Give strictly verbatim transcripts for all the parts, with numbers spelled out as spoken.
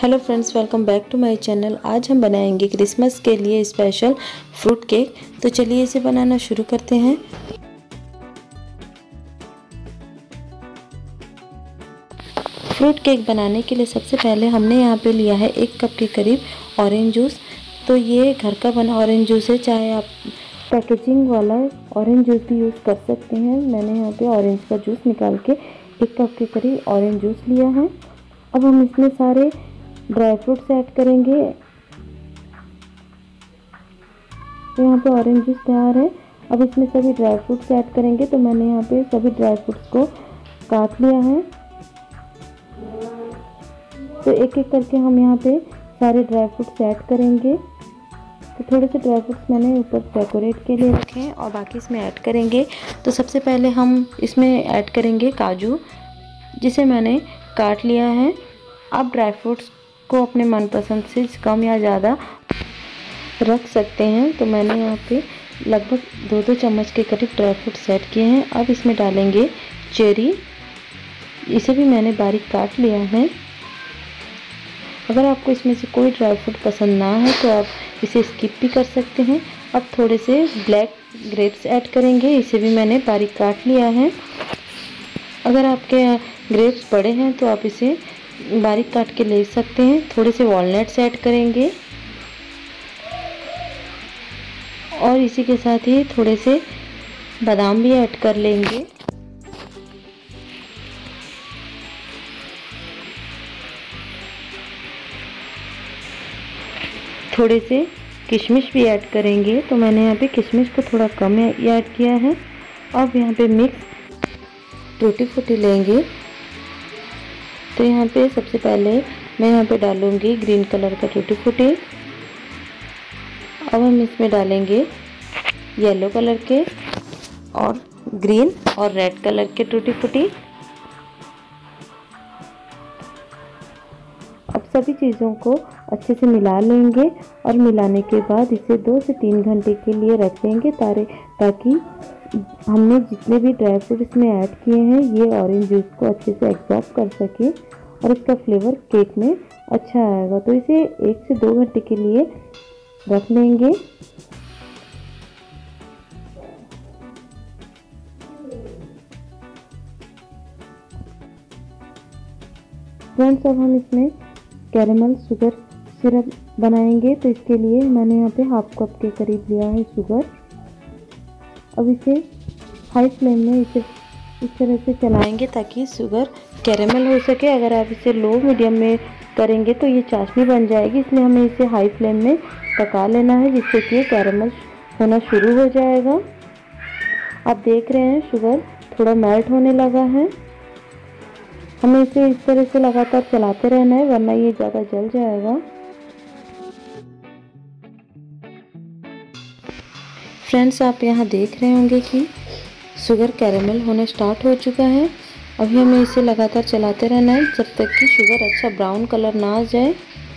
Hello friends, welcome back to my channel. आज हम बनाएंगे क्रिसमस के लिए स्पेशल फ्रूट केक। तो चलिए इसे बनाना शुरू करते हैं। फ्रूट केक बनाने के लिए सबसे पहले हमने यहाँ पे लिया है एक कप के करीब ऑरेंज जूस। तो ये घर का बना ऑरेंज जूस है, चाहे आप पैकेजिंग वाला ऑरेंज जूस भी यूज़ कर सकते हैं। मैंने यहाँ पे ऑरेंज का जूस निकाल के एक कप के करीब ऑरेंज जूस लिया है। अब हम इसमें सारे ड्राई फ्रूट्स ऐड करेंगे। तो यहाँ पे ऑरेंज जूस तैयार है। अब इसमें सभी ड्राई फ्रूट्स ऐड करेंगे। तो मैंने यहाँ पे सभी ड्राई फ्रूट्स को काट लिया है। तो एक एक करके हम यहाँ पे सारे ड्राई फ्रूट्स ऐड करेंगे। तो थोड़े से ड्राई फ्रूट्स मैंने ऊपर डेकोरेट के लिए रखे हैं और बाकी इसमें ऐड करेंगे। तो सबसे पहले हम इसमें ऐड करेंगे काजू, जिसे मैंने काट लिया है। आप ड्राई फ्रूट्स को अपने मनपसंद से कम या ज़्यादा रख सकते हैं। तो मैंने यहाँ पे लगभग दो दो चम्मच के करीब ड्राई फ्रूट्स ऐड किए हैं। अब इसमें डालेंगे चेरी, इसे भी मैंने बारीक काट लिया है। अगर आपको इसमें से कोई ड्राई फ्रूट पसंद ना है तो आप इसे स्किप भी कर सकते हैं। अब थोड़े से ब्लैक ग्रेप्स ऐड करेंगे, इसे भी मैंने बारीक काट लिया है। अगर आपके ग्रेप्स बड़े हैं तो आप इसे बारीक काट के ले सकते हैं। थोड़े से वॉलनट्स ऐड करेंगे और इसी के साथ ही थोड़े से बादाम भी ऐड कर लेंगे। थोड़े से किशमिश भी ऐड करेंगे। तो मैंने यहाँ पे किशमिश को थोड़ा कम ऐड किया है। अब यहाँ पे मिक्स टूटी फ्रूटी लेंगे। तो यहाँ पे सबसे पहले मैं यहाँ पे डालूंगी ग्रीन कलर का टूटी फ्रूटी। अब हम इसमें डालेंगे येलो कलर के और ग्रीन और रेड कलर के टूटी फ्रूटी। अब सभी चीज़ों को अच्छे से मिला लेंगे और मिलाने के बाद इसे दो से तीन घंटे के लिए रख देंगे तारे ताकि हमने जितने भी ड्राई फ्रूट इसमें ऐड किए हैं ये ऑरेंज जूस को अच्छे से एब्जॉर्ब कर सके और इसका फ्लेवर केक में अच्छा आएगा। तो इसे एक से दो घंटे के लिए रख लेंगे। फ्रेंड्स, अब हम इसमें कैरेमल शुगर सिरप बनाएंगे। तो इसके लिए मैंने यहाँ पे हाफ कप के करीब लिया है शुगर। अब इसे हाई फ्लेम में इसे इस तरह से चलाएंगे ताकि शुगर कैरेमल हो सके। अगर आप इसे लो मीडियम में करेंगे तो ये चाशनी बन जाएगी, इसलिए हमें इसे हाई फ्लेम में पका लेना है जिससे कि कैरेमल होना शुरू हो जाएगा। आप देख रहे हैं शुगर थोड़ा मेल्ट होने लगा है। हमें इसे इस तरह से लगातार चलाते रहना है वरना ये ज़्यादा जल जाएगा। फ्रेंड्स, आप यहाँ देख रहे होंगे कि शुगर कैरेमल होना स्टार्ट हो चुका है। अभी हमें इसे लगातार चलाते रहना है जब तक कि शुगर अच्छा ब्राउन कलर ना आ जाए।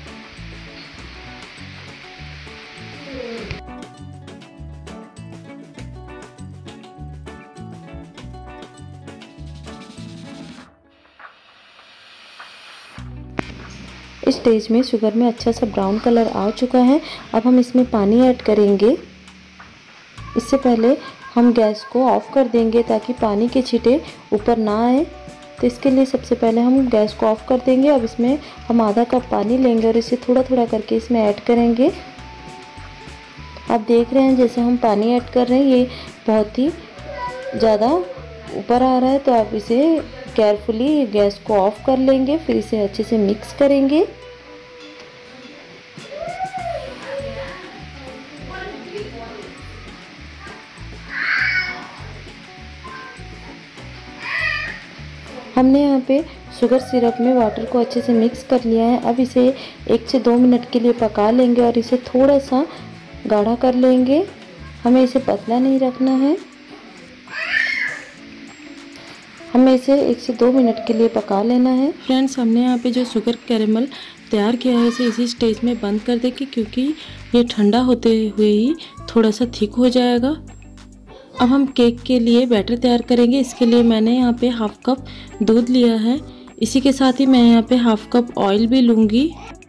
इस स्टेज में शुगर में अच्छा सा ब्राउन कलर आ चुका है। अब हम इसमें पानी ऐड करेंगे। इससे पहले हम गैस को ऑफ कर देंगे ताकि पानी के छींटे ऊपर ना आए। तो इसके लिए सबसे पहले हम गैस को ऑफ कर देंगे। अब इसमें हम आधा कप पानी लेंगे और इसे थोड़ा थोड़ा करके इसमें ऐड करेंगे। आप देख रहे हैं जैसे हम पानी ऐड कर रहे हैं ये बहुत ही ज़्यादा ऊपर आ रहा है। तो आप इसे केयरफुली गैस को ऑफ कर लेंगे, फिर इसे अच्छे से मिक्स करेंगे। हमने यहाँ पे शुगर सिरप में वाटर को अच्छे से मिक्स कर लिया है। अब इसे एक से दो मिनट के लिए पका लेंगे और इसे थोड़ा सा गाढ़ा कर लेंगे। हमें इसे पतला नहीं रखना है। हमें इसे एक से दो मिनट के लिए पका लेना है। फ्रेंड्स, हमने यहाँ पे जो शुगर कैरेमल तैयार किया है इसे इसी स्टेज में बंद कर देंगे क्योंकि ये ठंडा होते हुए ही थोड़ा सा थिक हो जाएगा। अब हम केक के लिए बैटर तैयार करेंगे। इसके लिए मैंने यहाँ पे हाफ कप दूध लिया है। इसी के साथ ही मैं यहाँ पे हाफ कप ऑयल भी लूँगी।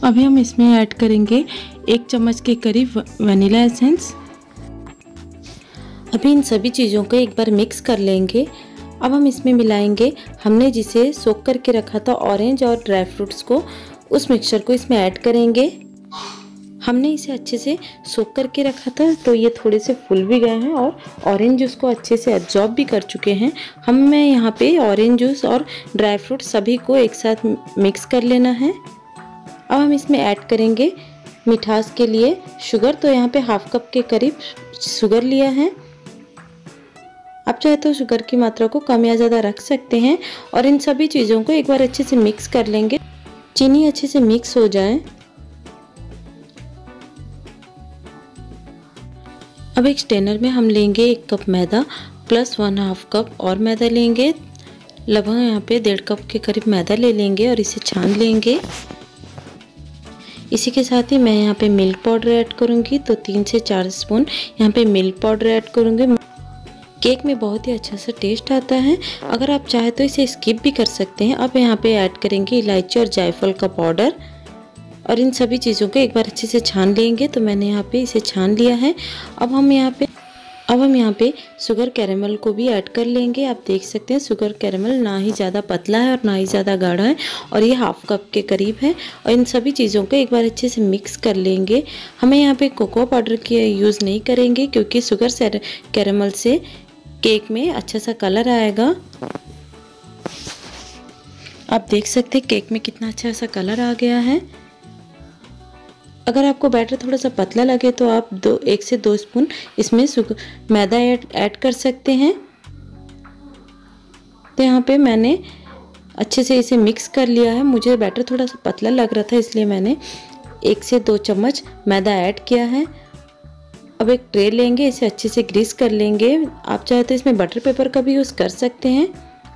अभी हम इसमें ऐड करेंगे एक चम्मच के करीब वनीला एसेंस। अभी इन सभी चीज़ों को एक बार मिक्स कर लेंगे। अब हम इसमें मिलाएंगे हमने जिसे सोक करके रखा था ऑरेंज और ड्राई फ्रूट्स को, उस मिक्सचर को इसमें ऐड करेंगे। हमने इसे अच्छे से सोक करके रखा था तो ये थोड़े से फूल भी गए हैं और ऑरेंज जूस को अच्छे से एब्जॉर्ब भी कर चुके हैं। हमें यहाँ पे ऑरेंज जूस और ड्राई फ्रूट सभी को एक साथ मिक्स कर लेना है। अब हम इसमें ऐड करेंगे मिठास के लिए शुगर। तो यहाँ पे हाफ कप के करीब शुगर लिया है। आप चाहे तो शुगर की मात्रा को कम या ज़्यादा रख सकते हैं। और इन सभी चीज़ों को एक बार अच्छे से मिक्स कर लेंगे। चीनी अच्छे से मिक्स हो जाए। अब एक स्ट्रेनर में हम लेंगे एक कप मैदा प्लस वन हाफ कप और मैदा लेंगे। लगभग यहाँ पे डेढ़ कप के करीब मैदा ले लेंगे और इसे छान लेंगे। इसी के साथ ही मैं यहाँ पे मिल्क पाउडर ऐड करूँगी। तो तीन से चार स्पून यहाँ पे मिल्क पाउडर ऐड करूँगी। केक में बहुत ही अच्छा सा टेस्ट आता है। अगर आप चाहे तो इसे स्किप भी कर सकते हैं। अब यहाँ पे ऐड करेंगे इलायची और जायफल का पाउडर और इन सभी चीज़ों को एक बार अच्छे से छान लेंगे। तो मैंने यहाँ पे इसे छान लिया है। अब हम यहाँ पे अब हम यहाँ पे शुगर कैरेमल को भी ऐड कर लेंगे। आप देख सकते हैं शुगर कैरेमल ना ही ज़्यादा पतला है और ना ही ज़्यादा गाढ़ा है और ये हाफ कप के करीब है। और इन सभी चीज़ों को एक बार अच्छे से मिक्स कर लेंगे। हमें यहाँ पे कोको पाउडर की यूज़ नहीं करेंगे क्योंकि शुगर कैरेमल से केक में अच्छा सा कलर आएगा। आप देख सकते हैं केक में कितना अच्छा सा कलर आ गया है। अगर आपको बैटर थोड़ा सा पतला लगे तो आप दो एक से दो स्पून इसमें मैदा ऐड ऐड कर सकते हैं। तो यहाँ पे मैंने अच्छे से इसे मिक्स कर लिया है। मुझे बैटर थोड़ा सा पतला लग रहा था इसलिए मैंने एक से दो चम्मच मैदा ऐड किया है। अब एक ट्रे लेंगे, इसे अच्छे से ग्रीस कर लेंगे। आप चाहे तो इसमें बटर पेपर का भी यूज़ कर सकते हैं।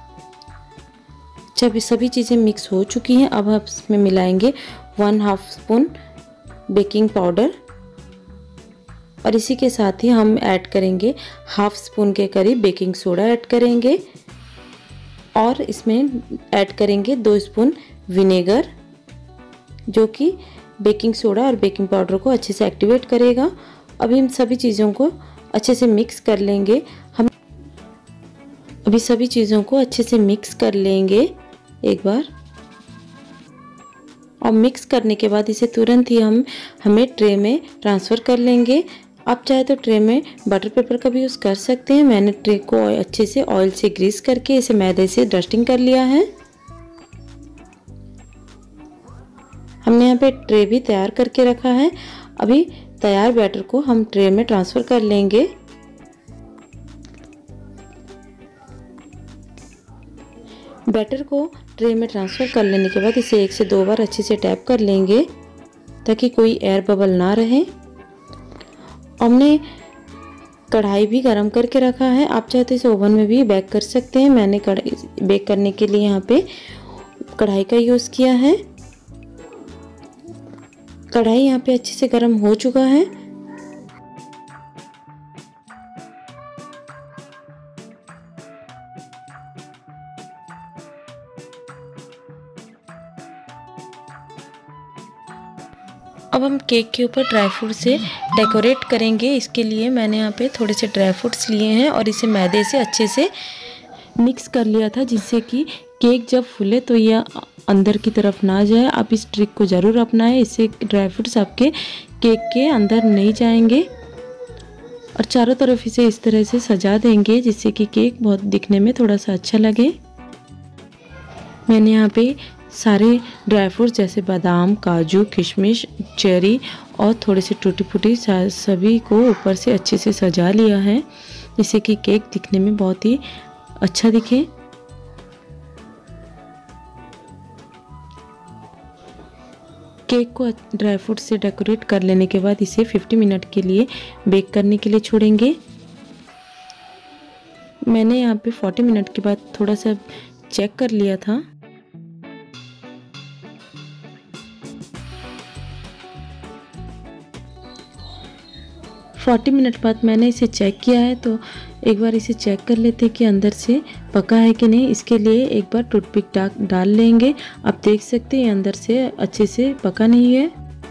जब ये सभी चीज़ें मिक्स हो चुकी हैं अब हम इसमें मिलाएंगे one half spoon baking powder और इसी के साथ ही हम ऐड करेंगे हाफ स्पून के करीब बेकिंग सोडा ऐड करेंगे और इसमें ऐड करेंगे दो स्पून विनेगर जो कि बेकिंग सोडा और बेकिंग पाउडर को अच्छे से एक्टिवेट करेगा। अभी इन सभी चीज़ों को अच्छे से मिक्स कर लेंगे। हम अभी सभी चीज़ों को अच्छे से मिक्स कर लेंगे एक बार और मिक्स करने के बाद इसे तुरंत ही हम हमें ट्रे में ट्रांसफ़र कर लेंगे। आप चाहे तो ट्रे में बटर पेपर का भी यूज़ कर सकते हैं। मैंने ट्रे को अच्छे से ऑयल से ग्रीस करके इसे मैदे से डस्टिंग कर लिया है। हमने यहाँ पे ट्रे भी तैयार करके रखा है। अभी तैयार बैटर को हम ट्रे में ट्रांसफ़र कर लेंगे। बैटर को ट्रे में ट्रांसफ़र कर लेने के बाद इसे एक से दो बार अच्छे से टैप कर लेंगे ताकि कोई एयर बबल ना रहे। हमने कढ़ाई भी गरम करके रखा है। आप चाहे तो इसे ओवन में भी बेक कर सकते हैं। मैंने कढ़ाई बेक करने के लिए यहाँ पे कढ़ाई का यूज़ किया है। कढ़ाई यहाँ पे अच्छे से गर्म हो चुका है। अब हम केक के ऊपर ड्राई फ्रूट से डेकोरेट करेंगे। इसके लिए मैंने यहाँ पे थोड़े से ड्राई फ्रूट्स लिए हैं और इसे मैदे से अच्छे से मिक्स कर लिया था जिससे कि केक जब फूले तो यह अंदर की तरफ ना जाए। आप इस ट्रिक को ज़रूर अपनाएं, इससे ड्राई फ्रूट्स आपके केक के अंदर नहीं जाएंगे। और चारों तरफ इसे इस तरह से सजा देंगे जिससे कि केक बहुत दिखने में थोड़ा सा अच्छा लगे। मैंने यहाँ पे सारे ड्राई फ्रूट्स जैसे बादाम, काजू, किशमिश, चेरी और थोड़े से टूटी फूटी सभी को ऊपर से अच्छे से सजा लिया है जिससे कि केक दिखने में बहुत ही अच्छा दिखे। केक को ड्राई फ्रूट से डेकोरेट कर लेने के बाद इसे पचास मिनट के लिए बेक करने के लिए छोड़ेंगे। मैंने यहाँ पे चालीस मिनट के बाद थोड़ा सा चेक कर लिया था। चालीस मिनट बाद मैंने इसे चेक किया है, तो एक बार इसे चेक कर लेते हैं कि अंदर से पका है कि नहीं। इसके लिए एक बार टूथपिक डाल लेंगे। आप देख सकते हैं अंदर से अच्छे से पका नहीं है।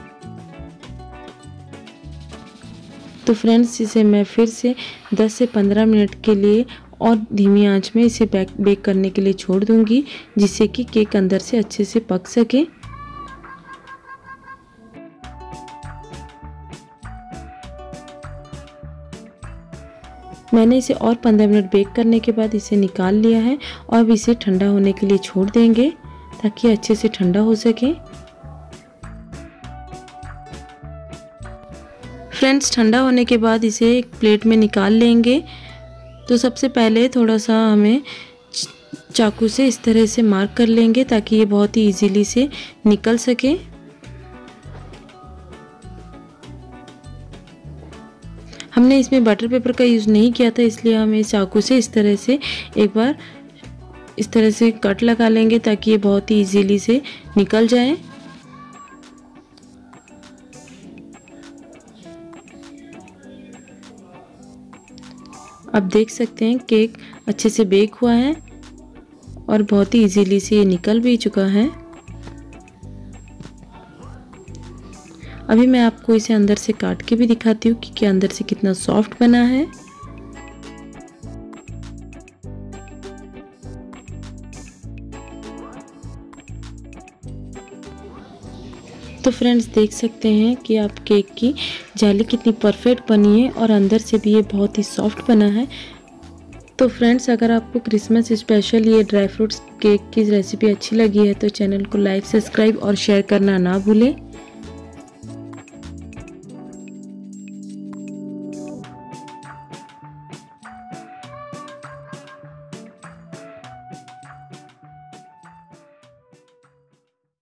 तो फ्रेंड्स इसे मैं फिर से दस से पंद्रह मिनट के लिए और धीमी आंच में इसे बेक बेक करने के लिए छोड़ दूंगी, जिससे कि केक अंदर से अच्छे से पक सके। मैंने इसे और पंद्रह मिनट बेक करने के बाद इसे निकाल लिया है और अब इसे ठंडा होने के लिए छोड़ देंगे ताकि अच्छे से ठंडा हो सके। फ्रेंड्स ठंडा होने के बाद इसे एक प्लेट में निकाल लेंगे। तो सबसे पहले थोड़ा सा हमें चाकू से इस तरह से मार्क कर लेंगे ताकि ये बहुत ही इजीली से निकल सके। हमने इसमें बटर पेपर का यूज़ नहीं किया था, इसलिए हमें चाकू से इस तरह से एक बार इस तरह से कट लगा लेंगे ताकि ये बहुत ही इजीली से निकल जाए। आप देख सकते हैं केक अच्छे से बेक हुआ है और बहुत ही इजीली से ये निकल भी चुका है। अभी मैं आपको इसे अंदर से काट के भी दिखाती हूँ कि क्या अंदर से कितना सॉफ्ट बना है। तो फ्रेंड्स देख सकते हैं कि आप केक की जाली कितनी परफेक्ट बनी है और अंदर से भी ये बहुत ही सॉफ्ट बना है। तो फ्रेंड्स अगर आपको क्रिसमस स्पेशल ये ड्राई फ्रूट्स केक की रेसिपी अच्छी लगी है तो चैनल को लाइक, सब्सक्राइब और शेयर करना ना भूलें।